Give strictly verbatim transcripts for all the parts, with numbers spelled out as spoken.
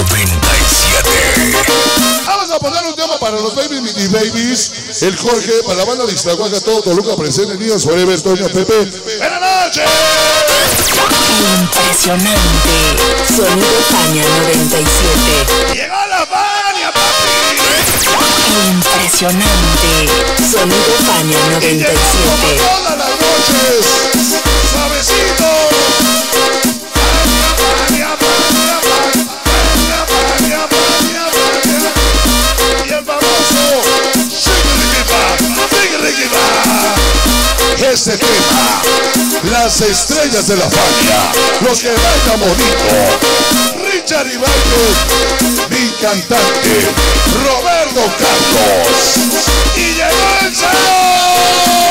noventa y siete. Vamos a poner un tema para los baby mini babies. El Jorge, para la banda de Iztahuaca, todo Toluca presente, niños forever, Toño, Pepe. ¡Buenas noches! Impresionante. Sonido Fania noventa y siete. ¡Llegó la Fania, papi! Impresionante. Sonido Fania noventa y siete. Todas las noches, suavecito. Fania, Fania, Fania, Fania, Fania, Fania. Y el famoso este tema, las estrellas de la Fania, los que bailan bonito. Richard Ibáñez, mi cantante, Roberto Carlos. Y llegó el sábado.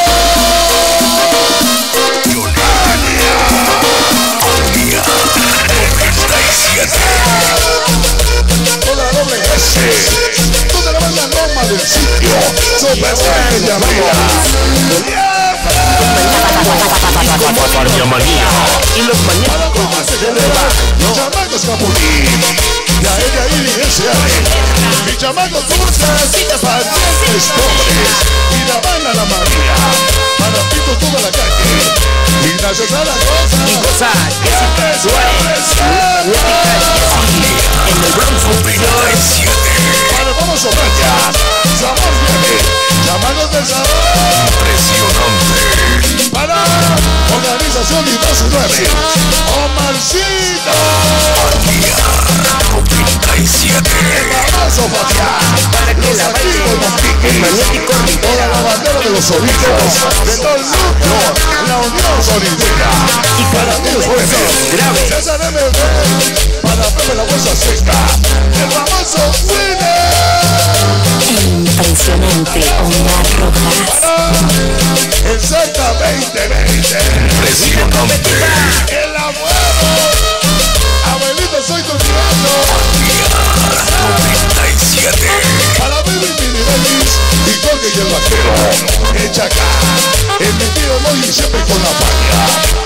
Yolania, Fania noventa y siete. Toda la doble S, toda la banda Loma del sitio, Super Sangre llamada. Fania Manía Y los maníacos de nueva, ¿no? Chamacos Capulín, ya ella y ese ale. Mi chamacos dulces, pacientes pobres, y la banda La María, para Pito toda la calle. Y gracias a la cosa, y goza, siempre, siempre, siempre. en el Bronx noventa y siete. Para el famoso Brañas, Sabor Viaje, chamacos del sabor. Impresionante. Para Organización diecinueve, Omarcito. Fania noventa y siete. El famoso Fabián, para que los la activos baile, Montiques, el magnético toda Rivera, la bandera de los sonidos, de todo el mundo, la Unión Sonidera. y para Para todos todos esos graves. César M B, para Pepe la Bolsa Seca, el famoso Winner. Impresionante. Omar Rojas. El Z veinte veinte, Impresionante. el abuelo, abuelito soy tu nieto. Fania noventa y siete. Para Baby Mini Babies y Jorge y el vaquero, el Chaca, el mi tío Moy siempre con la Fania.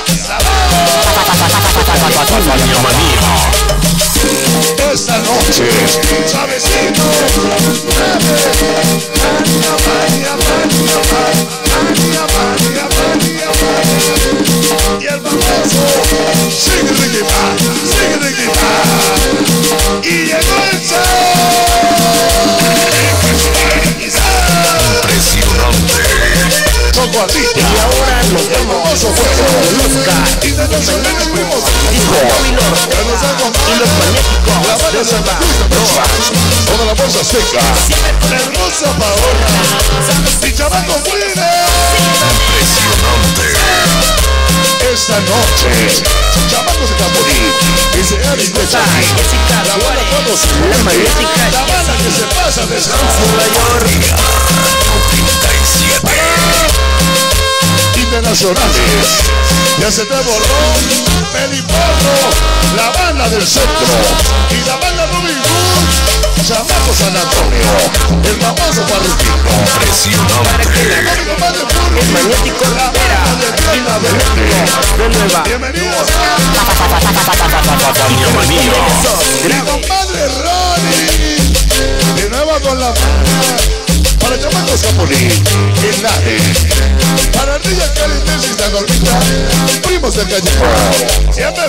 Fania Manía. Esta noche, suavecito, Fania, Fania, Fania, Fania, Fania, Fania, Fania. Y el famoso Sigue Ricky Man, Sigue Ricky Man. Y llegó el Impresionante. Choco Ardilla. Y ahora nos El vemos famoso juego con Oscar, Internacionales Primos Dijo Camilo Ortega, y los magnéticos la banda de Santa nueva, Cruz de Texas, toda la bolsa seca, la hermosa Paola, mi chamaco Winner. Impresionante. Esta noche, chamacos de Caporí, y se han Jessica la banda todos, la magnética, la banda que se pasa de su San mayor, noventa y siete. Internacionales, ya se te borró, Peliporro, la banda del centro, y la banda Robin Hood, chamacos San Antonio, el famoso Parruquito, Impresionante. mi compadre Purri, el magnético Rivera, y los magnéticos de nueva, bienvenidos Fania Manía. a mi compadre Ronnie, de nuevo con la banda. Para chamacos Capulín, el Nade, para Rilla Calientes y San Olvida, primos del callejón, siempre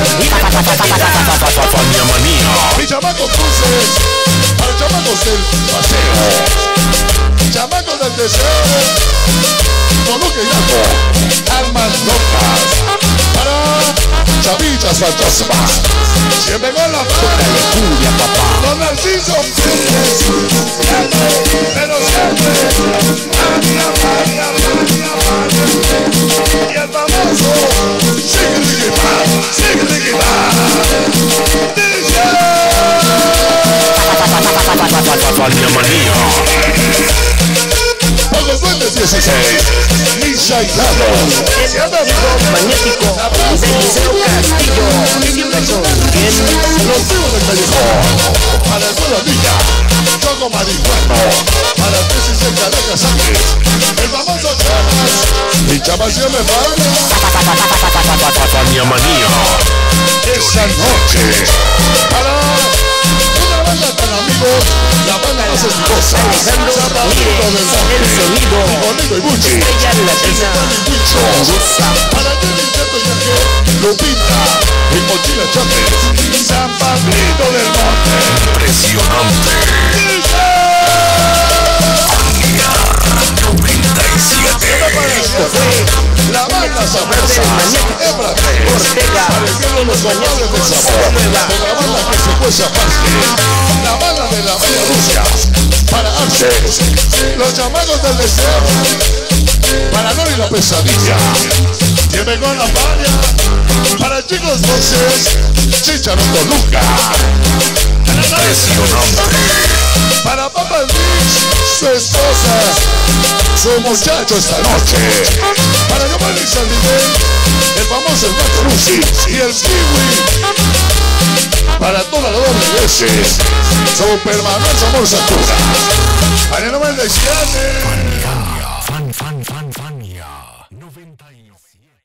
Fania Manía. mi chamacos dulces, para chamacos del paseo, chamacos del deseo, Toluca y Lago, almas locas, para chavitas fantasmas, siempre con la mano, Don Narciso, siempre, pero siempre, Fania, Fania, Fania, Fania, y el famoso, Sigue Ricky Man, Sigue Ricky Man, D J. Fania Manía. Por los duendes dieciséis, Misha y Lalo, siempre magnético, de Liceo Castillo, siempre son bien, los vivos del callejón, para el pueblo Villa, Choco Marihuano, para el tesis de Caracas Ángeles, el famoso Chamas, mi chamas siempre para Fania Manía. esa noche, para amigos, la banda más exitosa. Alejandro Zapatito del Ramírez, el sonido. Bonito y Buchi. Estrella Latina. Gusa. Para Jenny Cheto y Ángel, Lupita y Mochila Chávez. San Pablito del Monte. Impresionante. noventa y siete. Esto fue la banda sabrosa. Hembra Ortega. Parecieron los colores del sabor. Otra banda que se cuece aparte. La banda de la Bella Rusia. Para Arces. Los chamacos del deseo. Para Nori la pesadilla. Lleve con la paria. Para chicos voces. Chicharón Toluca. Impresionante. Para Papa Luis, su esposa, su muchacho esta noche. Para Giovanni San Miguel, el famoso Gato Lucy y el Kiwi. Para toda la doble S, Super Manuel Zamor Satura. Para el noventa y siete. Fan, fan, fan, Fania. noventa y siete.